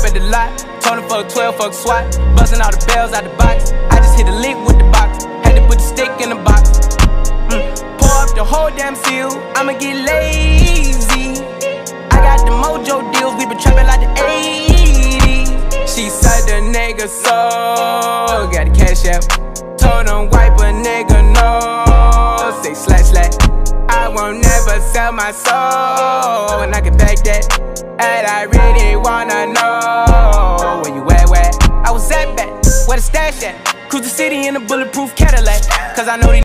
at the lot. Told him fuck 12, fuck SWAT. Buzzing all the bells out the box. I just hit a lick with the box. Had to put the stick in the box. Pour up the whole damn seal. I'ma get lazy. I got the mojo deals. We been trapping like the 80s. She said the nigga so got the cash out. Told him wipe a nigga no. Say slash slash. I won't never sell my soul, and I can back that. And I really wanna know where you at, where I was at back, where the stash at. Cruise the city in a bulletproof Cadillac, cause I know these